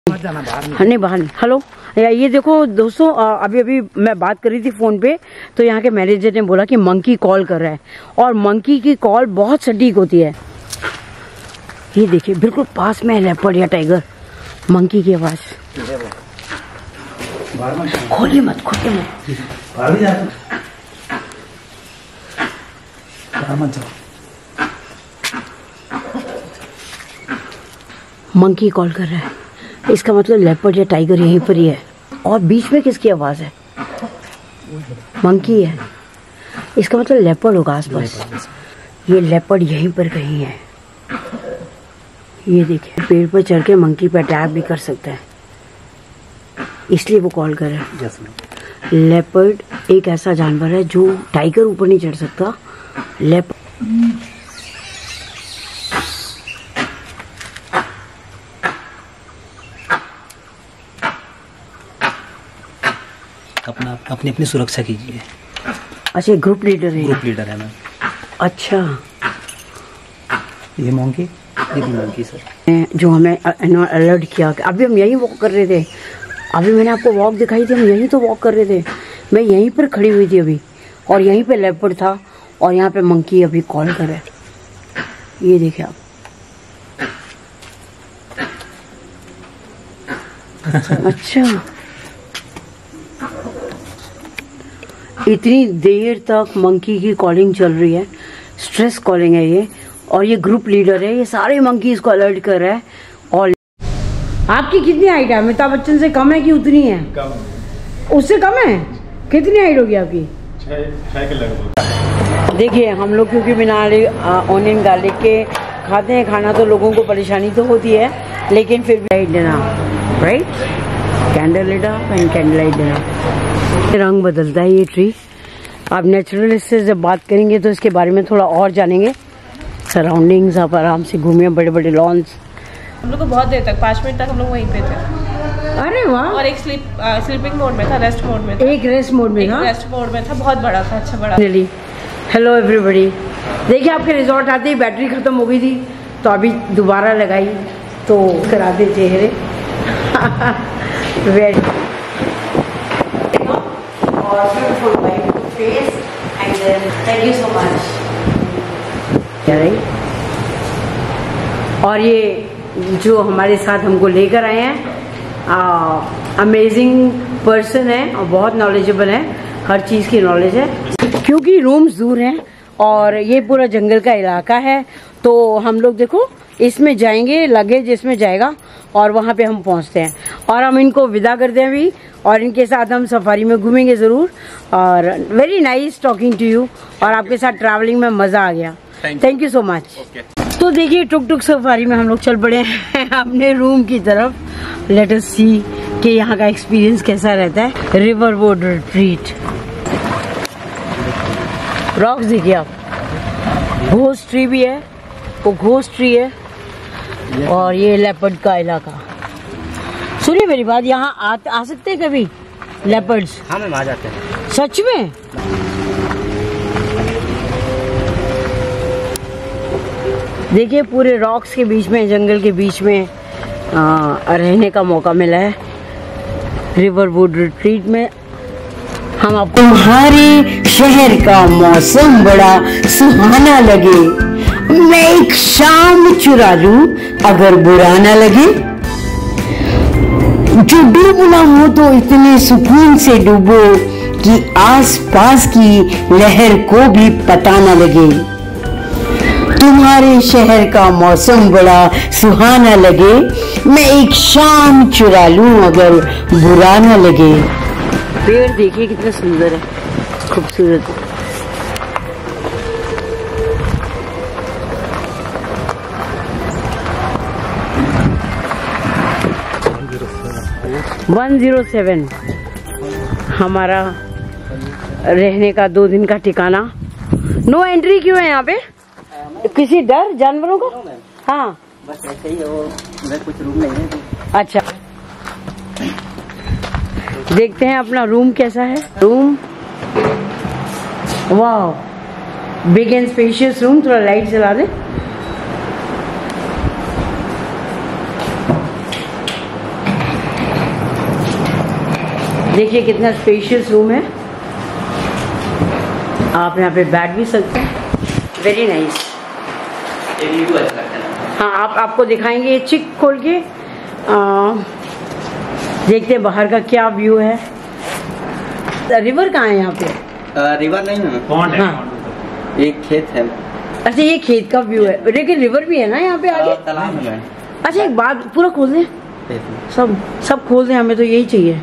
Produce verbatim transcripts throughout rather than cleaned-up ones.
नहीं बाहर नहीं। हेलो, ये देखो दोस्तों, अभी अभी मैं बात कर रही थी फोन पे, तो यहाँ के मैनेजर ने बोला कि मंकी कॉल कर रहा है, और मंकी की कॉल बहुत सटीक होती है। ये देखिए बिल्कुल पास में है लेपर्ड या टाइगर। मंकी की आवाज। खोलिए मत, खोलिए मत। मंकी कॉल कर रहा है, इसका मतलब लेपर्ड या टाइगर यहीं पर ही है। और बीच में किसकी आवाज है? मंकी है, इसका मतलब लेपर्ड होगा आसपास। ये लेपर्ड यहीं पर कहीं है। ये देखिए पेड़ पर चढ़ के मंकी पे अटैक भी कर सकता है, इसलिए वो कॉल कर रहा है। लेपर्ड एक ऐसा जानवर है जो टाइगर ऊपर नहीं चढ़ सकता। लेपर्ड अपना अपनी अपनी सुरक्षा कीजिए। अच्छा, ग्रुप लीडर है? ग्रुप लीडर है मैम। अच्छा, ये मंकी, ये भी मंकी सर, जो हमें अलर्ट किया। अभी हम यहीं वॉक कर रहे थे, अभी मैंने आपको वॉक दिखाई थी, हम यहीं तो वॉक कर रहे थे। मैं यहीं पर खड़ी हुई थी अभी, और यहीं पे लेपर्ड था, और यहाँ पे मंकी अभी कॉल कर रहा है। ये देखिए आप। अच्छा, इतनी देर तक मंकी की कॉलिंग चल रही है, स्ट्रेस कॉलिंग है ये, और ये ग्रुप लीडर है, ये सारे मंकी इसको अलर्ट कर रहा है। और आपकी कितनी हाइट है? अमिताभ बच्चन से कम है कि उतनी है? कम। उससे कम है? कितनी हाइट होगी आपकी? छह के लगभग। देखिए हम लोग क्योंकि बिना ऑनियन गार्लिक के खाते हैं खाना, तो लोगों को परेशानी तो होती है, लेकिन फिर भी लाइट देना, right? Candle light and candle light देना। रंग बदलता है ये ट्री। आप नेचुरलिस्ट से जब बात करेंगे तो इसके बारे में थोड़ा और जानेंगे। सराउंडिंग्स, आप आराम से घूमिए, बड़े बड़े लॉन्स। हम लोग को बहुत देर तक, पाँच मिनट तक हम लोग वहीं पे थे। अरे वाह। और एक स्लीप स्लीपिंग मोड में था, रेस्ट मोड में था। एक रेस्ट मोड में था? रेस्ट मोड में था, बहुत बड़ा था, अच्छा बड़ा। हेलो एवरीबॉडी, देखिए आपके रिजॉर्ट आते ही बैटरी खत्म हो गई थी, तो अभी दोबारा लगाई तो कराते चेहरे। वेरी और beautiful white face and then thank you so much. और ये जो हमारे साथ हमको लेकर आए हैं, अमेजिंग पर्सन है और बहुत नॉलेजेबल है, हर चीज़ की नॉलेज है। क्योंकि रूम्स दूर हैं और ये पूरा जंगल का इलाका है, तो हम लोग देखो इसमें जाएंगे, लगेज इसमें जाएगा और वहाँ पे हम पहुँचते हैं, और हम इनको विदा करते हैं अभी, और इनके साथ हम सफारी में घूमेंगे ज़रूर। और very nice talking to you, और आपके साथ ट्रैवलिंग में मज़ा आ गया। Thank you so much. तो देखिए टुक टुक सफारी में हम लोग चल पड़े हैं अपने रूम की तरफ। लेट अस सी कि यहाँ का एक्सपीरियंस कैसा रहता है। रिवर वुड रिट्रीट, रॉक्स देखिए आप, घोस्ट ट्री भी है, वो घोस्ट ट्री है, और ये लेपर्ड का इलाका। सुनिए मेरी बात, यहाँ आ, आ सकते हैं कभी लेपर्ड्स? हाँ मैम, आ जाते हैं। सच में? देखिए पूरे रॉक्स के बीच में, जंगल के बीच में आ, रहने का मौका मिला है रिवर वुड रिट्रीट में। हम आपको तुम्हारे शहर का मौसम बड़ा सुहाना लगे, मैं एक शाम चुरा लूं अगर बुरा ना लगे, जो डूबना हो तो इतने सुकून से डूबो कि आस पास की लहर को भी पता ना लगे, तुम्हारे शहर का मौसम बड़ा सुहाना लगे, मैं एक शाम चुरा लूं अगर बुरा ना लगे। पेड़ देखिए कितना सुंदर है, खूबसूरत है। वन जीरो सेवन हमारा रहने का दो दिन का ठिकाना। नो एंट्री क्यों है यहाँ पे? किसी डर जानवरों को? हाँ बस ऐसे ही, वो कुछ रूम नहीं है। अच्छा, देखते हैं अपना रूम कैसा है। रूम वाह, बिग एंड स्पेशियस रूम। थोड़ा लाइट जला दे। देखिए कितना स्पेशियस रूम है, आप यहाँ पे बैठ भी सकते हैं। Very nice. हाँ, आप आपको दिखाएंगे चिक खोल के। आ, देखते हैं बाहर का क्या व्यू है। रिवर कहाँ है यहाँ पे? आ, रिवर नहीं है, पॉन्ड है। हाँ। एक खेत है। अच्छा, ये खेत का व्यू है, लेकिन रिवर भी है ना यहाँ पे आगे? तालाब है। अच्छा, एक बात, पूरा खोल दें, सब सब खोल दें, हमें तो यही चाहिए।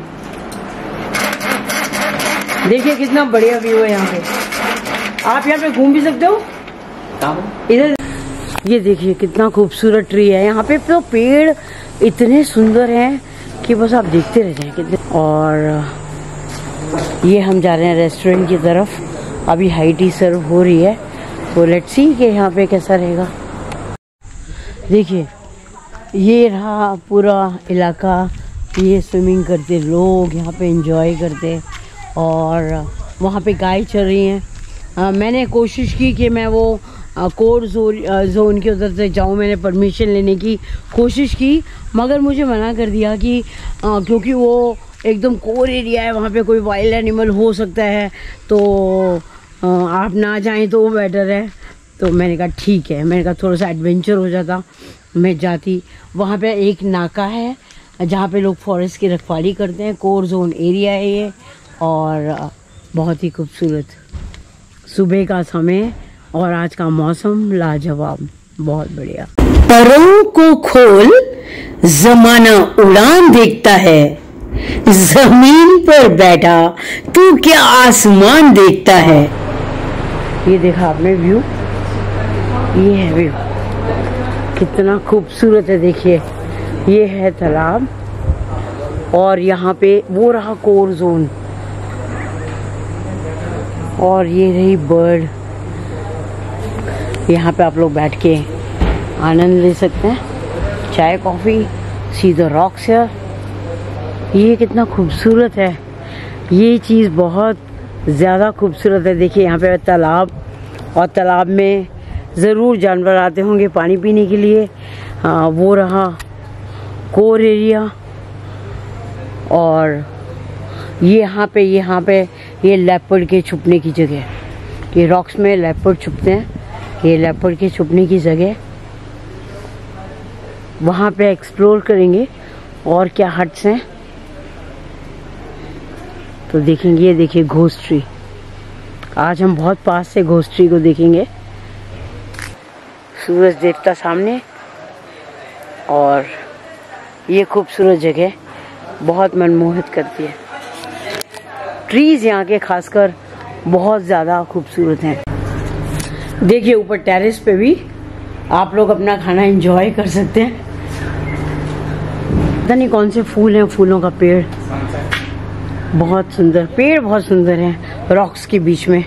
देखिए कितना बढ़िया व्यू है यहाँ पे। आप यहाँ पे घूम भी सकते हो इधर। ये देखिए कितना खूबसूरत ट्री है यहाँ पे, तो पेड़ इतने सुंदर हैं कि बस आप देखते रह जाएं कितने। और ये हम जा रहे हैं रेस्टोरेंट की तरफ, अभी हाई टी सर्व हो रही है, तो लेट्स सी कि यहाँ पे कैसा रहेगा। देखिए ये रहा पूरा इलाका, ये स्विमिंग करते लोग यहाँ पे एंजॉय करते, और वहाँ पे गाय चल रही हैं। आ, मैंने कोशिश की कि मैं वो कोर जोन जोन के उधर से जाऊँ, मैंने परमिशन लेने की कोशिश की, मगर मुझे मना कर दिया कि आ, क्योंकि वो एकदम कोर एरिया है, वहाँ पे कोई वाइल्ड एनिमल हो सकता है, तो आ, आप ना जाएं तो वो बेटर है। तो मैंने कहा ठीक है, मैंने कहा थोड़ा सा एडवेंचर हो जाता, मैं जाती। वहाँ पे एक नाका है जहाँ पे लोग फॉरेस्ट की रखवाली करते हैं, कोर जोन एरिया है ये, और बहुत ही खूबसूरत सुबह का समय और आज का मौसम लाजवाब, बहुत बढ़िया। परों को खोल, जमाना उड़ान देखता है, जमीन पर बैठा तू क्या आसमान देखता है। ये देखा आपने व्यू, ये है व्यू, कितना खूबसूरत है। देखिए ये है तालाब, और यहाँ पे वो रहा कोर जोन, और ये रही बर्ड। यहाँ पे आप लोग बैठ के आनंद ले सकते हैं, चाय coffee, see the rocks here. ये कितना खूबसूरत है, ये चीज़ बहुत ज़्यादा खूबसूरत है। देखिए यहाँ पे तालाब, और तालाब में ज़रूर जानवर आते होंगे पानी पीने के लिए। हाँ, वो रहा कोर एरिया, और ये यहाँ पे यहाँ पे ये लेपर्ड के छुपने की जगह, ये रॉक्स में लेपर्ड छुपते हैं, ये लेपर्ड के छुपने की जगह। वहाँ पे एक्सप्लोर करेंगे और क्या हट्स हैं तो देखेंगे। ये देखिए घोस्ट ट्री, आज हम बहुत पास से घोस्ट ट्री को देखेंगे। सूरज देवता सामने, और ये खूबसूरत जगह बहुत मनमोहित करती है। ट्रीज यहाँ के खासकर बहुत ज़्यादा खूबसूरत हैं। देखिए ऊपर टेरेस पे भी आप लोग अपना खाना एंजॉय कर सकते हैं। पता नहीं कौन से फूल हैं, फूलों का पेड़, बहुत सुंदर पेड़, बहुत सुंदर है, रॉक्स के बीच में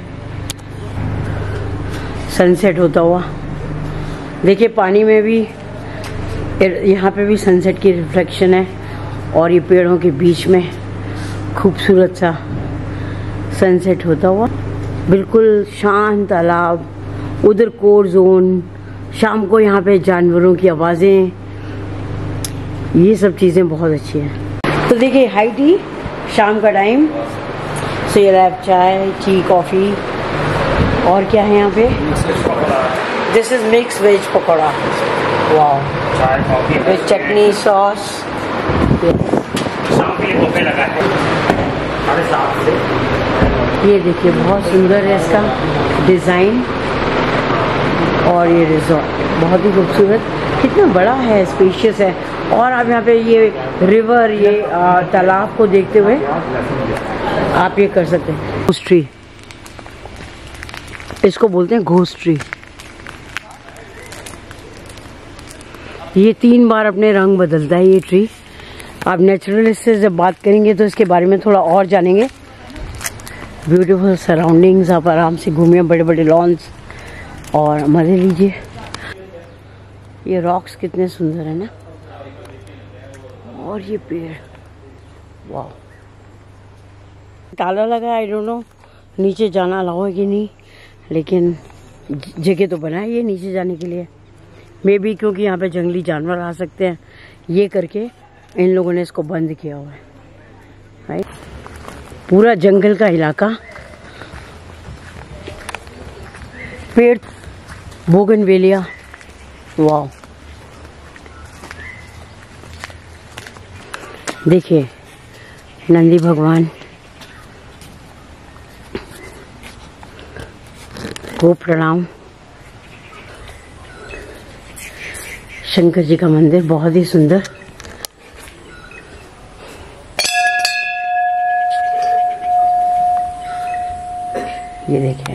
सनसेट होता हुआ। देखिए पानी में भी, यहाँ पे भी सनसेट की रिफ्लेक्शन है, और ये पेड़ों के बीच में खूबसूरत सा सनसेट होता हुआ, बिल्कुल शांत तालाब, उधर कोर जोन, शाम को यहाँ पे जानवरों की आवाज़ें, ये सब चीज़ें बहुत अच्छी हैं। तो देखिए हाई टी, शाम का टाइम, सो ये लैब चाय, टी, कॉफ़ी, और क्या है यहाँ पे? This is mix veg pakora, वाह, चाय कॉफी विद चटनी सॉस। शाम के लिए बुफे लगा है साढ़े सात से। ये देखिए बहुत सुंदर है इसका डिज़ाइन, और ये रिजॉर्ट बहुत ही खूबसूरत, कितना बड़ा है, स्पेशियस है। और आप यहाँ पे ये रिवर, ये तालाब को देखते हुए आप ये कर सकते हैं। घोस्ट ट्री, इसको बोलते हैं घोस्ट ट्री। ये तीन बार अपने रंग बदलता है ये ट्री। आप नेचुरलिस्ट से जब बात करेंगे तो इसके बारे में थोड़ा और जानेंगे। ब्यूटीफुल सराउंडिंग्स, आप आराम से घूमिए, बड़े बड़े लॉन्स और मज़े लीजिए। ये रॉक्स कितने सुंदर है ना, और ये पेड़, वाह। ताला लगा, आई डोंट नो नीचे जाना अलाउ है कि नहीं, लेकिन जगह तो बना है ये नीचे जाने के लिए। मे बी क्योंकि यहाँ पे जंगली जानवर आ सकते हैं, ये करके इन लोगों ने इसको बंद किया हुआ है, राइट। पूरा जंगल का इलाका, पेड़, बोगनवेलिया, वाह। देखिए नंदी भगवान को प्रणाम। शंकर जी का मंदिर बहुत ही सुंदर। ये देखिए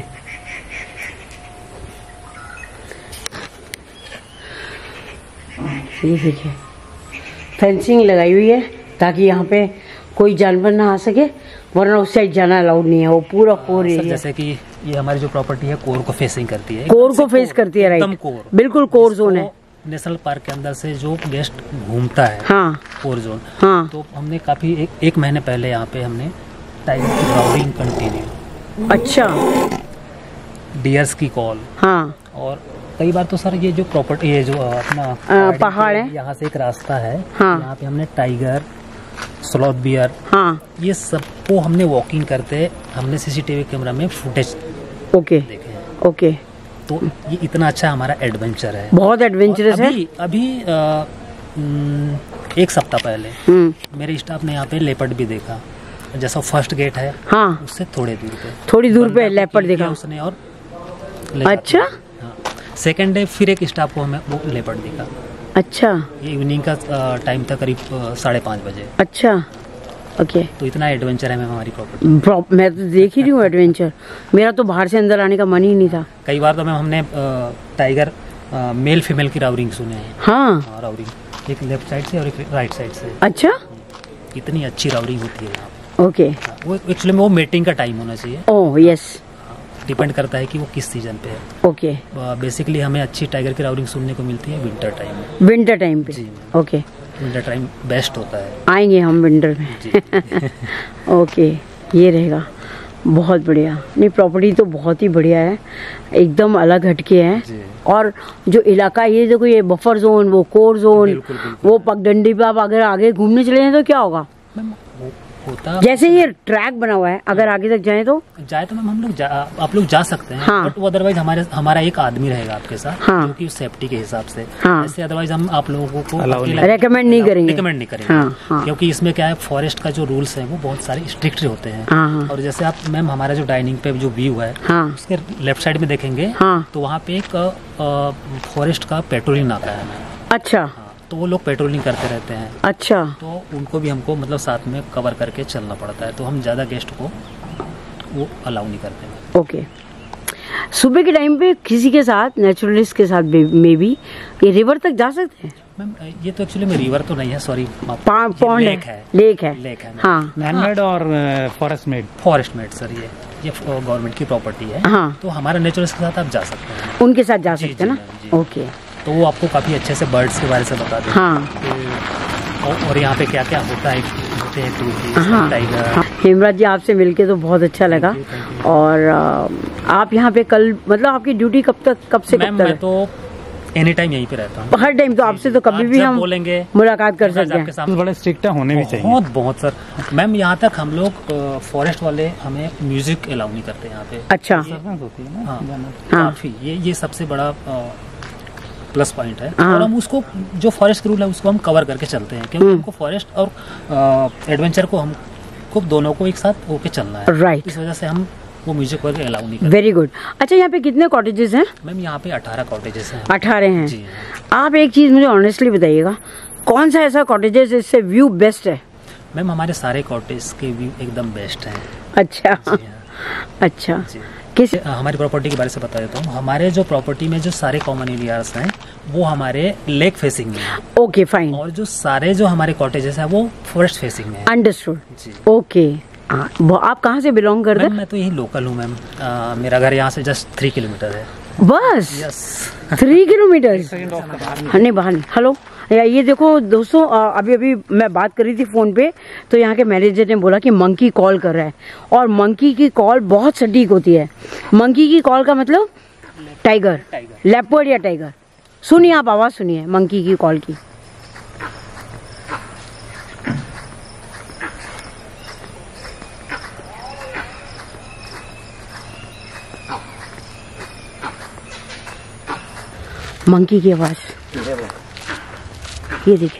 ये देखिए फेंसिंग लगाई हुई है ताकि यहाँ पे कोई जानवर ना आ सके, वरना उस साइड जाना अलाउड नहीं है। वो पूरा कोर एरिया, जैसे कि ये हमारी जो प्रॉपर्टी है कोर को फेसिंग करती है, कोर को फेस करती है, एकदम राइट, कोर, बिल्कुल कोर जोन है। नेशनल पार्क के अंदर से जो गेस्ट घूमता है, हाँ कोर जोन, हाँ। तो हमने काफी एक, एक महीने पहले यहाँ पे हमने टाइगर की क्राउडिंग कंटिन्यू, अच्छा, डियर्स की कॉल, हाँ, और कई बार तो सर ये जो प्रॉपर्टी, ये जो अपना आ, पहाड़ है, यहाँ से एक रास्ता है, हाँ, यहाँ पे हमने टाइगर, स्लॉथ बियर, हाँ, ये सबको हमने वॉकिंग करते हमने सीसीटीवी कैमरा में फुटेज ओके देखे हैं। ओके, तो ये इतना अच्छा हमारा एडवेंचर है, बहुत एडवेंचरस है। अभी अभी आ, न, एक सप्ताह पहले हम्म, मेरे स्टाफ ने यहाँ पे लेपर्ड भी देखा, जैसा फर्स्ट गेट है, हाँ, उससे थोड़े दूर पे, थोड़ी दूर पे बंदा को लेपर्ड kill किया देखा उसने, और ले अच्छा, जाते हैं। हाँ। सेकेंड डे फिर एक स्टाफ को हमें वो लेपर्ड दिखा, अच्छा, ये इवनिंग का टाइम था, करीब साढ़े पाँच बजे। अच्छा, ओके। तो इतना एडवेंचर है मैम हमारी प्रॉपर्टी। प्रॉप- मैं तो देख ही रही हूँ एडवेंचर, मेरा तो बाहर से अंदर आने का मन ही नहीं था। कई बार तो मैम हमने अ, टाइगर अ, मेल फीमेल की राउरिंग सुने हैं, हाँ, हाँ, राउरिंग एक लेफ्ट साइड से और एक राइट साइड से, अच्छा, इतनी अच्छी राउरिंग होती है यहाँ पे। ओके, हाँ, वो एक्चुअली में वो मेटिंग का टाइम होना चाहिए, ओह यस, डिपेंड करता है कि वो किस सीजन पे है। ओके, बेसिकली हमें अच्छी टाइगर की राउरिंग सुनने को मिलती है विंटर टाइम में। विंटर टाइम पे, जी, ओके, विंटर टाइम बेस्ट होता है। आएंगे हम विंटर में। जी। ओके, ये रहेगा, बहुत बढ़िया। नहीं, प्रॉपर्टी तो बहुत ही बढ़िया है, एकदम अलग हटके है। जी। और जो इलाका ये देखो, ये बफर जोन, वो कोर जोन, बिल्कुल, बिल्कुल। वो पगडंडी पे आप अगर आगे घूमने चले जाए तो क्या होगा, मैम वो होता जैसे ये ट्रैक बना हुआ है, अगर आगे तक जाए तो जाए तो मैम हम लोग जा, आप लोग जा सकते हैं, हाँ। बट वो अदरवाइज हमारे हमारा एक आदमी रहेगा आपके साथ, हाँ। जो कि सेफ्टी के हिसाब से, हाँ। ऐसे अदरवाइज हम आप लोगों को रेकमेंड नहीं करेंगे, रिकमेंड नहीं करेंगे, हाँ, हाँ। क्योंकि इसमें क्या है, फॉरेस्ट का जो रूल्स है वो बहुत सारे स्ट्रिक्ट होते हैं। हाँ, हाँ। और जैसे आप मैम हमारा जो डाइनिंग पे जो व्यू है, हाँ, उसके लेफ्ट साइड में देखेंगे, हाँ। तो वहाँ पे एक फॉरेस्ट का पेट्रोलिंग नाका है मैम, अच्छा, हाँ, तो वो लोग पेट्रोलिंग करते रहते हैं, अच्छा, तो उनको भी हमको मतलब साथ में कवर करके चलना पड़ता है, तो हम ज़्यादा गेस्ट को वो अलाउ नहीं करते हैं। ओके। सुबह के टाइम पे किसी के साथ, नेचुरलिस्ट के साथ में भी ये रिवर तक जा सकते हैं? मैम ये तो एक्चुअली में रिवर तो नहीं है, सॉरी, पॉन्ड लेक है, लेक है, लेक है, हाँ, मैनमेड और forest made. Forest made sir, ये ये गवर्नमेंट की प्रॉपर्टी है, हाँ। तो हमारे नेचुरलिस्ट के साथ आप जा सकते हैं, उनके साथ जा जी, सकते हैं जी, ना, जी। ओके, तो वो आपको काफ़ी अच्छे से बर्ड्स के बारे से बता दें, हाँ, तो और, और यहाँ पे क्या क्या होता है, होते हैं एक्टिविटीज, हाँ, टाइगर। हाँ। हेमराज जी, आपसे मिलके तो बहुत अच्छा लगा। Thank you, thank you। और आ, आप यहाँ पे कल, मतलब आपकी ड्यूटी कब तक, कब से मैम कब तक मैं है? तो एनी टाइम यहीं पे रहता हूँ, हर टाइम, तो आपसे तो कभी आप भी जब हम बोलेंगे मुलाकात कर सकते आपके हैं। सामने। बड़े स्ट्रिक्ट होने भी चाहिए। बहुत बहुत सर, मैम यहाँ तक हम लोग फॉरेस्ट वाले हमें म्यूजिक अलाउ नहीं करते यहाँ पे, अच्छा, Disturbance होती है ना हाँ, जाना। हाँ। काफी ये ये सबसे बड़ा प्लस पॉइंट है, हाँ। और हम उसको जो फॉरेस्ट के रूल है उसको हम कवर करके चलते हैं, क्योंकि हमको फॉरेस्ट और एडवेंचर को हमको दोनों को एक साथ होके चलना है, राइट, इस वजह से हम वो म्यूजिक वगैरह अलाउ नहीं करते। Very good. अच्छा, यहाँ पे कितने कॉटेजेस हैं? मैम यहाँ पे अठारह कॉटेजेस हैं। अठारह हैं। जी आप एक चीज मुझे ऑनेस्टली बताइएगा, कौन सा ऐसा कॉटेजेस जिससे व्यू बेस्ट है? मैम हमारे सारे कॉटेज के व्यू एकदम बेस्ट हैं। अच्छा, जी हाँ। अच्छा, जी। किस, अ, हमारी प्रॉपर्टी के बारे से बता देता हूँ। हमारे जो प्रॉपर्टी में जो सारे कॉमन एरियाज हैं वो हमारे लेक फेसिंग में है, ओके फाइन, और जो सारे जो हमारे कॉटेजेस हैं वो फॉरेस्ट फेसिंग में है। अंडरस्टूड, जी। ओके। हाँ, वो आप कहाँ से बिलोंग करते मैम हैं? मैं तो यही लोकल हूँ मैम, अ, मेरा घर यहाँ से जस्ट थ्री किलोमीटर है। बस यस। थ्री किलोमीटर नहीं, बाहर नहीं। हेलो, या ये देखो दोस्तों, अ, अभी अभी मैं बात कर रही थी फोन पे, तो यहाँ के मैनेजर ने बोला कि मंकी कॉल कर रहा है, और मंकी की कॉल बहुत सटीक होती है। मंकी की कॉल का मतलब टाइगर, टाइगर। लेपर्ड या टाइगर। सुनिए, आप आवाज सुनिए मंकी की कॉल की। मंकी की आवाज, ये देखिए।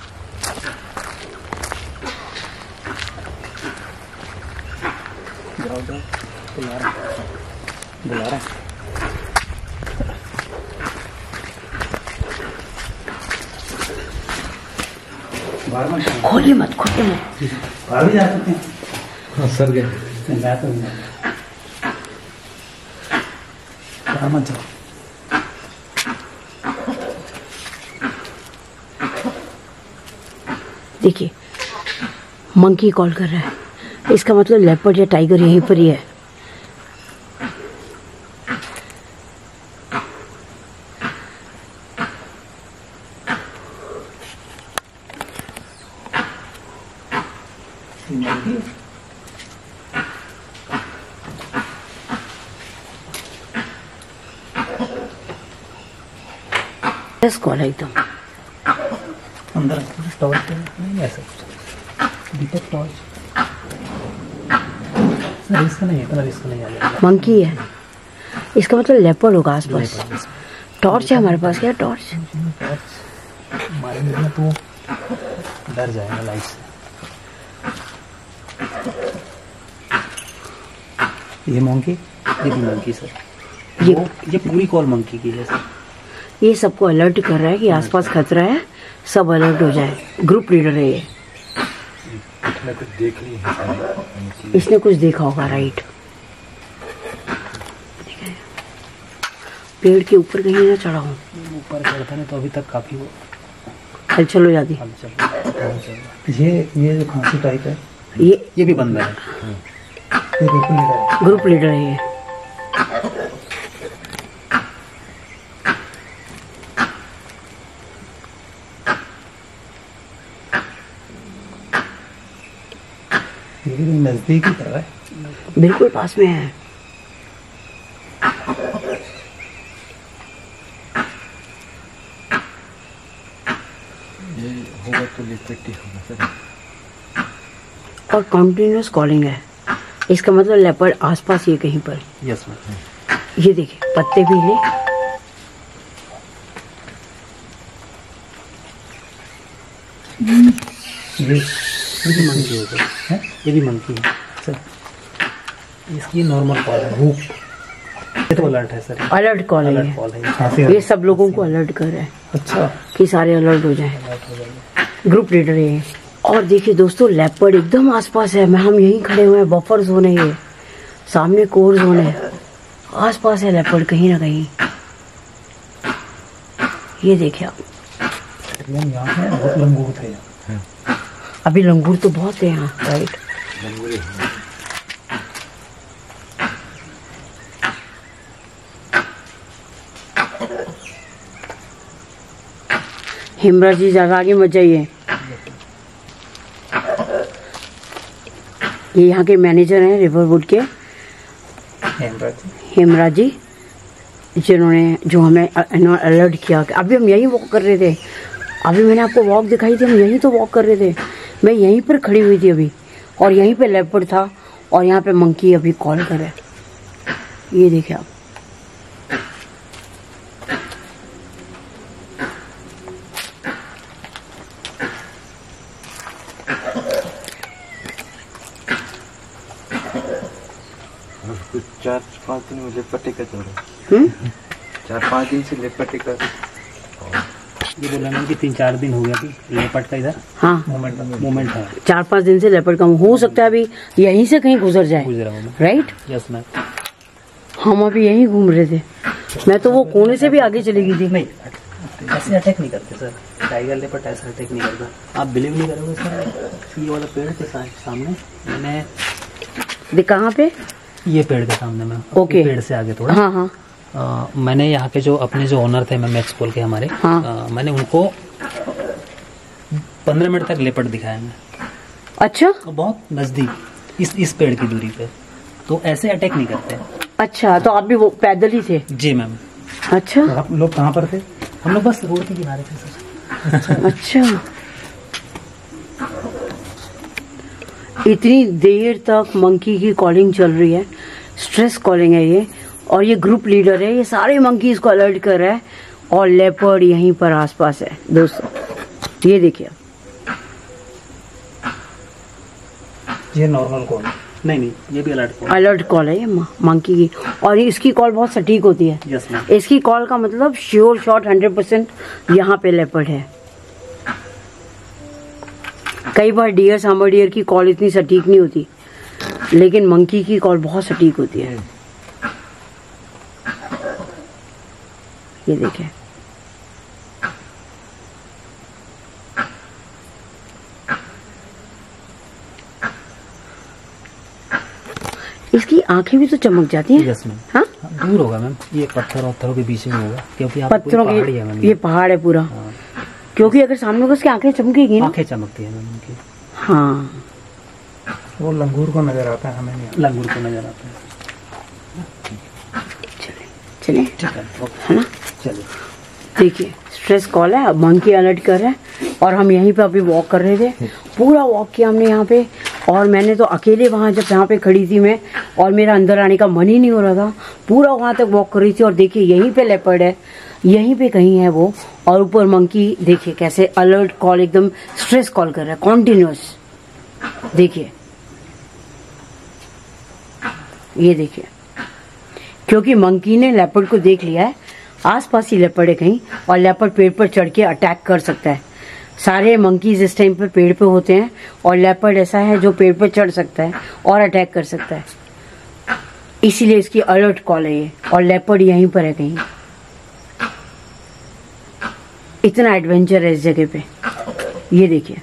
बुला रहा खोलिए मत, खोलिए मत। बाहर भी जा सकते हैं। हाँ सर गए मैं तो मत जाओ। देखिए मंकी कॉल कर रहा है, इसका मतलब लेपर्ड या टाइगर यहीं पर ही है। कॉल है एकदम अंदर टॉर्च नहीं ऐसा कुछ दीपक टॉर्च सर रिस्क नहीं है, इतना रिस्क नहीं है। मंकी है, इसका मतलब लेपर्ड होगा आसपास। टॉर्च है हमारे पास, क्या टॉर्च? टॉर्च मारेंगे ना तो डर जाएगा लाइट से। ये मंकी, ये भी मंकी सर। ये ये पूरी कॉल मंकी की है सर। ये सबको अलर्ट कर रहा है कि आसपास खतरा है, सब अलर्ट हो जाए। ग्रुप लीडर है ये। कुछ देख ली है, इसने कुछ देखा होगा, राइट। पेड़ के ऊपर कहीं ना चढ़ा हूँ, ऊपर चढ़ता नहीं तो अभी तक काफी वो हलचल हो जाती। ये ये जो खांसी टाइप है, ये ये भी बंद है। ये ग्रुप लीडर है। ग्रुप लीडर है ये। ये भी नजदीक ही कर रहा है, बिल्कुल पास में है। ये होगा तो लिपटी होगा सर। और कंटिन्यूअस कॉलिंग है, इसका मतलब लेपर्ड आसपास ही कहीं पर। Yes ma'am. ये देखिए पत्ते भी हैं। ये ये भी मंकी है सर, है? ये भी मंकी है सर। इसकी नॉर्मल कॉल है, हुक। ये तो अलर्ट है सर। अलर्ट कॉल है अलर्ट कॉल है ये। ये सब लोगों को अलर्ट कर रहा है। अच्छा, कि सारे अलर्ट हो जाएं। ग्रुप लीडर है ये। और देखिए दोस्तों, लेपर्ड एकदम आसपास है। मैं हम यहीं खड़े हुए हैं, बफर जोन है ये, सामने कोर जोन है, आसपास है लेपर्ड कहीं ना कहीं। ये देखिए आप, यहाँ है बहुत लंगूर थे यहाँ। अभी लंगूर तो बहुत है यहाँ, राइट। हेमराज जी ज्यादा आगे मत जाइए। ये यहाँ के मैनेजर हैं रिवरवुड के, हेमराज जी, जिन्होंने जो हमें अलर्ट किया। अभी हम यहीं वॉक कर रहे थे, अभी मैंने आपको वॉक दिखाई थी, हम यहीं तो वॉक कर रहे थे। मैं यहीं पर खड़ी हुई थी अभी, और यहीं पे लेपर्ड था, और यहाँ पे मंकी अभी कॉल करे। ये देखिए आप, चार पाँच दिन में लेपटी का चल रहा हम्म चार पाँच दिन से लेपटी का ये बोला ना कि तीन चार दिन हो गया अभी लेपर्ड का इधर हाँ मोमेंट मूवमेंट है। चार पाँच दिन से लेपर्ड का हो सकता है अभी यहीं से कहीं गुजर जाए, गुजरा हूँ मैं। राइट। Yes ma'am. हम अभी यहीं घूम रहे थे, मैं तो वो कोने से भी आगे चली गई थी। नहीं ऐसे अटैक नहीं करते सर, टाइगर लेपर्ड ऐसा अटैक नहीं करता। आप बिलीव नहीं करोगे सर, ये वाला पेड़ के सामने मैंने देख, कहाँ पे? ये पेड़ के सामने में, ओके, पेड़ से आगे थोड़ा। हाँ हाँ। आ, मैंने यहाँ के जो अपने जो ओनर थे, मैं मैक्स पोल के हमारे, हाँ। आ, मैंने उनको पंद्रह मिनट तक लेपर्ड दिखाया मैं। अच्छा, तो बहुत नजदीक इस इस पेड़ की दूरी पे, तो ऐसे अटैक नहीं करते। अच्छा, तो आप भी वो पैदल ही थे? जी मैम। अच्छा, आप लोग कहाँ पर थे? हम लोग बस रोड के किनारे थे सर। अच्छा, इतनी देर तक मंकी की कॉलिंग चल रही है, स्ट्रेस कॉलिंग है ये, और ये ग्रुप लीडर है, ये सारे मंकी इसको अलर्ट कर रहा है, और लेपर्ड यहीं पर आसपास है दोस्तों। ये देखिए, ये नॉर्मल कॉल, नहीं नहीं ये भी अलर्ट कॉल, अलर्ट कॉल है ये मंकी की, और इसकी कॉल बहुत सटीक होती है। Yes ma'am. इसकी कॉल का मतलब श्योर शॉट हंड्रेड परसेंट यहाँ पे लेपर्ड है। कई बार डियर सामर डियर की कॉल इतनी सटीक नहीं होती, लेकिन मंकी की कॉल बहुत सटीक होती है। ये देखिए, इसकी आंखें भी तो चमक जाती हैं। Yes ma'am. हाँ, दूर होगा मैम, ये पत्थर वत्थरों के बीच में होगा, क्योंकि यहाँ पे कोई पत्थरों पहाड़ी के है मैम। ये पहाड़ है पूरा। हाँ। क्योंकि अगर सामने होगा उसकी आंखें चमकेगी ना। आंखें चमकती है मैम उनकी। हाँ, वो लंगूर को नजर आता है, हमें नहीं, लंगूर को नजर आता है। चलिए ठीक है, है ना। चलिए देखिए, स्ट्रेस कॉल है, अब मंकी अलर्ट कर रहा है, और हम यहीं पे अभी वॉक कर रहे थे। पूरा वॉक किया हमने यहाँ पे, और मैंने तो अकेले वहाँ जब यहाँ पे खड़ी थी मैं, और मेरा अंदर आने का मन ही नहीं हो रहा था, पूरा वहाँ तक वॉक कर रही थी। और देखिए यहीं पे लेपर्ड है, यहीं पे कहीं है वो, और ऊपर मंकी देखिए कैसे अलर्ट कॉल, एकदम स्ट्रेस कॉल कर रहा है कॉन्टिन्यूस। देखिए, ये देखिए, क्योंकि मंकी ने लेपर्ड को देख लिया है, आसपास ही लेपर्ड है कहीं, और लेपर्ड पेड़ पर चढ़ के अटैक कर सकता है। सारे मंकीज इस टाइम पर पेड़ पे होते हैं, और लेपर्ड ऐसा है जो पेड़ पर चढ़ सकता है और अटैक कर सकता है, इसीलिए इसकी अलर्ट कॉल है ये। और लेपर्ड यहीं पर है कहीं। इतना एडवेंचर है इस जगह पे। ये देखिए,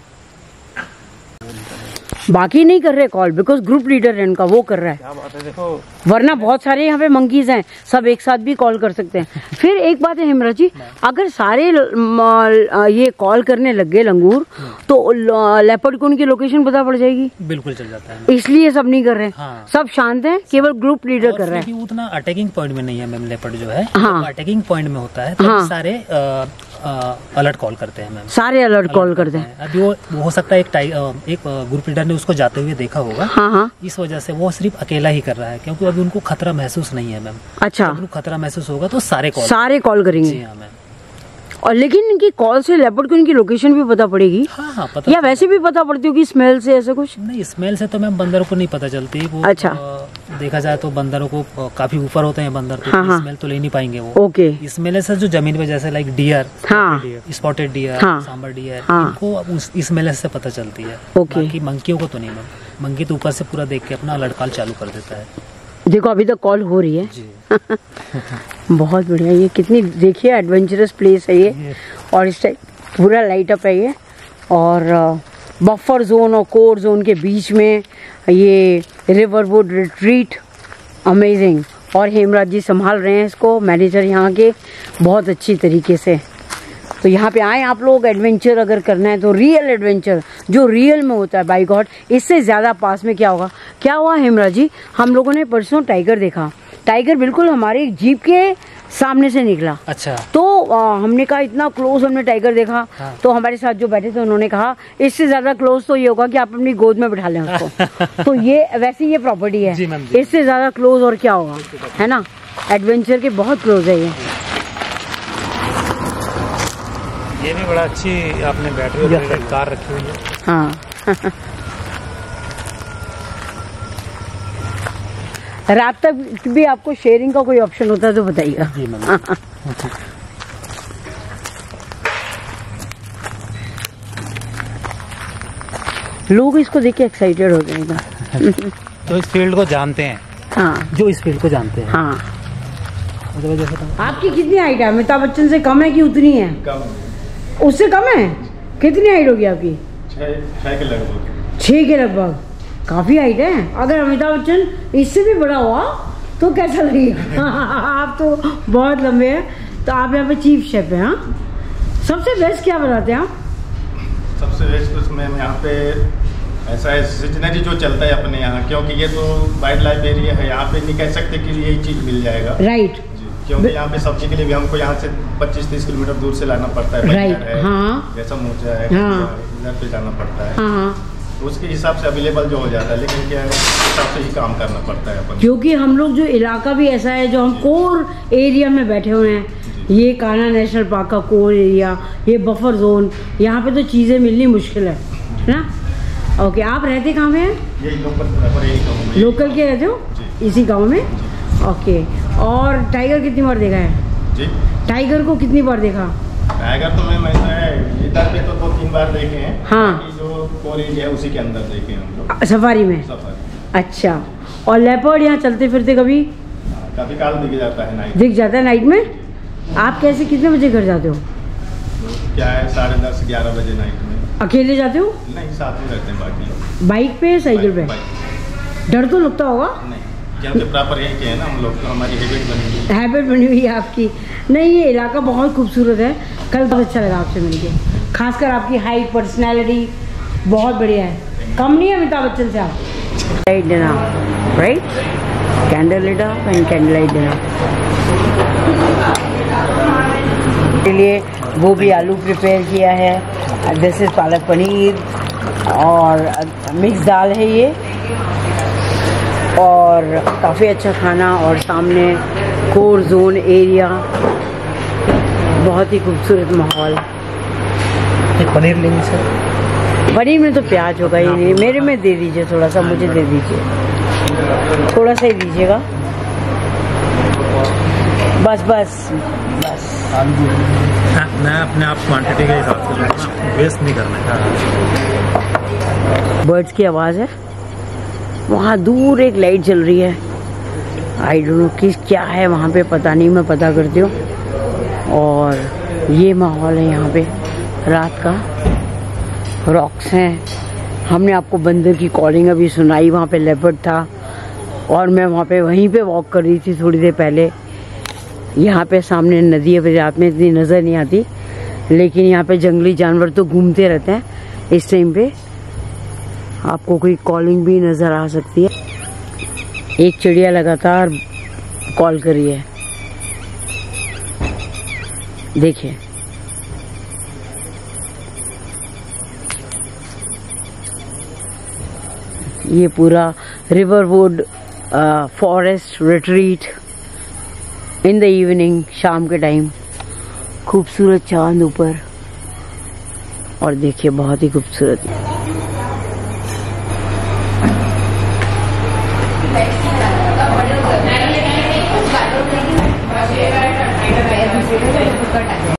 बाकी नहीं कर रहे कॉल, बिकॉज ग्रुप लीडर है उनका, वो कर रहा है। क्या बात है, देखो वरना बहुत सारे यहाँ पे मंकीज हैं, सब एक साथ भी कॉल कर सकते हैं। फिर एक बात है हिमराज जी, अगर सारे ल- ये कॉल करने लग गए लंगूर, तो लेपर्ड को उनकी लोकेशन पता पड़ जाएगी। बिल्कुल चल जाता है। इसलिए सब नहीं कर रहे। हाँ। सब शांत हैं, केवल ग्रुप लीडर कर रहा है। क्योंकि उतना अटैकिंग पॉइंट में नहीं है मैम, लेपर्ड जो है हाँ। अटैकिंग पॉइंट में होता है, तो हाँ। सारे अलर्ट कॉल करते हैं मैम। सारे अलर्ट कॉल करते हैं। अभी वो, वो हो सकता है एक टाइ- अ, एक ग्रुप लीडर ने उसको जाते हुए देखा होगा, हाँ हाँ, इस वजह से वो सिर्फ अकेला ही कर रहा है, क्योंकि अभी उनको खतरा महसूस नहीं है मैम। अच्छा, जब उनको खतरा महसूस होगा तो सारे कॉल सारे कॉल करेंगे। जी हाँ मैम। और लेकिन इनकी कॉल से लेपर्ड को इनकी लोकेशन भी पता पड़ेगी, हाँ हाँ पता या वैसे भी पता पड़ती होगी स्मेल से, ऐसा कुछ? नहीं, स्मेल से तो मैम बंदरों को नहीं पता चलती वो। अच्छा। अ, देखा जाए तो बंदरों को अ, काफी ऊपर होते हैं बंदर, तो हाँ, हाँ। स्मेल तो ले नहीं पाएंगे वो। ओके, स्मेल से जो जमीन पे जैसे लाइक डियर, हाँ स्पॉटेड डियर, हाँ। सांबर डियर, हाँ। इनको उस स्मेल से पता चलती है। ओके। बाकी मंकियों को तो नहीं मैम, मंकी तो ऊपर से पूरा देख के अपना अलर्ट कॉल चालू कर देता है। देखो अभी तक कॉल हो रही है। जी बहुत बढ़िया, ये कितनी देखिए एडवेंचरस प्लेस है ये, और इस टाइप पूरा लाइट अप है ये, और बफर जोन और कोर जोन के बीच में ये रिवरवुड रिट्रीट, अमेजिंग। और हेमराज जी संभाल रहे हैं इसको, मैनेजर यहाँ के, बहुत अच्छी तरीके से। तो यहाँ पे आए आप लोग, एडवेंचर अगर करना है तो रियल एडवेंचर जो रियल में होता है, बाय गॉड, इससे ज़्यादा पास में क्या होगा। क्या हुआ हेमराज जी, हम लोगों ने परसों टाइगर देखा, टाइगर बिल्कुल हमारे जीप के सामने से निकला। अच्छा। तो आ, हमने कहा इतना क्लोज हमने टाइगर देखा। हाँ। तो हमारे साथ जो बैठे थे उन्होंने कहा इससे ज्यादा क्लोज तो ये होगा कि आप अपनी गोद में बिठा लें उसको। तो ये वैसे ये प्रॉपर्टी जी है, मैम, जी। इससे ज्यादा क्लोज और क्या होगा, है ना। एडवेंचर के बहुत क्लोज है ये। ये भी बड़ा अच्छी आपने बैटरी कार रखी हुई है। हाँ रात तक भी आपको शेयरिंग का कोई ऑप्शन होता है तो बताइएगा। जी मैम। लोग इसको देख के एक्साइटेड होते हैं। तो इस फील्ड को जानते हैं, हाँ जो इस फील्ड को जानते हैं। हाँ। उस वजह से तो आपकी कितनी हाइट है, अमिताभ बच्चन से कम है कि उतनी है? कम, उससे कम है? कितनी हाइट होगी आपकी? छः छः के लगभग। छः के लगभग, काफी हाइट है। अगर अमिताभ बच्चन इससे भी बड़ा हुआ तो कैसा लगेगा? आप तो बहुत लंबे हैं। तो आप यहाँ पे चीफ शेफ हैं? हाँ। सबसे बेस्ट क्या बनाते हैं आप? सबसे बेस्ट उसमें यहाँ पे ऐसा है सीजनरी जो चलता है अपने यहाँ, क्योंकि ये तो वाइल्ड लाइफ एरिया है, यहाँ पे नहीं कह सकते कि यही चीज़ मिल जाएगा। राइट। जी, क्योंकि यहाँ पे सब्जी के लिए भी हमको यहाँ से पच्चीस तीस किलोमीटर दूर से लाना पड़ता है। Right, है, हाँ। जैसा मोचा है, हाँ। इधर पे जाना पड़ता है। हाँ हाँ। उसके हिसाब से अवेलेबल जो हो जाता है, लेकिन क्या है उस हिसाब से ही काम करना पड़ता है अपन। क्योंकि हम लोग जो इलाका भी ऐसा है, जो हम कोर एरिया में बैठे हुए हैं, ये कान्हा नेशनल पार्क का कोर एरिया, ये बफर जोन, यहाँ पे तो चीज़ें मिलनी मुश्किल है ना। ओके, आप रहते कहाँ में हैं? यही लोकल पर यही गाँव में। लोकल के रहते हो इसी गांव में? ओके, और टाइगर कितनी बार देखा है जी? टाइगर को कितनी बार देखा? टाइगर तो मैं मैं तो इधर पे तो दो तीन बार देखे हैं। हाँ, जो कोर एरिया है उसी के अंदर देखे हैं हम लोग सफारी में। सफारी। अच्छा, और लेपर्ड यहाँ चलते फिरते कभी कभी काल दिख जाता है नाइट दिख जाता है नाइट में? आप कैसे कितने बजे घर जाते हो? क्या है साढ़े दस ग्यारह बजे नाइट में। अकेले जाते हो? नहीं, साथ में रहते हैं बाकी। बाइक पे साइकिल पे? डर तो लगता होगा? नहीं, क्योंकि प्रॉपर यही के है ना हम लोग, तो हमारी हैबिट बनी हुई है। हैबिट बनी हुई है आपकी। नहीं, ये इलाका बहुत खूबसूरत है। कल बहुत अच्छा लगा आपसे मिलके, खासकर आपकी हाइट, पर्सनैलिटी बहुत बढ़िया है। कम नहीं है अमिताभ बच्चन से आप। Light dinner, right? Candle light and candle light dinner के लिए वो भी आलू प्रिपेयर किया है। दिस इज पालक पनीर और मिक्स दाल है ये, और काफ़ी अच्छा खाना। और सामने कोर जोन एरिया, बहुत ही खूबसूरत माहौल। एक पनीर लेंगे सर? पनीर में तो प्याज होगा ही नहीं, मेरे में दे दीजिए थोड़ा सा, मुझे दे दीजिए थोड़ा सा ही दीजिएगा, बस बस बस। मैं अपने आप क्वांटिटी के हिसाब से लूँगा, वेस्ट नहीं करना है। बर्ड्स की आवाज़ है, वहाँ दूर एक लाइट जल रही है। आई डोंट नो किस क्या है वहाँ पे, पता नहीं, मैं पता करती हूँ। और ये माहौल है यहाँ पे रात का। रॉक्स हैं, हमने आपको बंदर की कॉलिंग अभी सुनाई, वहाँ पे लेपर्ड था, और मैं वहाँ पे वहीं पे वॉक कर रही थी थोड़ी देर पहले। यहाँ पे सामने नदी है, रात में इतनी नज़र नहीं आती, लेकिन यहाँ पे जंगली जानवर तो घूमते रहते हैं। इस टाइम पे आपको कोई कॉलिंग भी नज़र आ सकती है। एक चिड़िया लगातार कॉल कर रही है, देखिए। ये पूरा Riverwood forest retreat in the evening, शाम के टाइम, खूबसूरत चांद ऊपर, और देखिए बहुत ही खूबसूरत।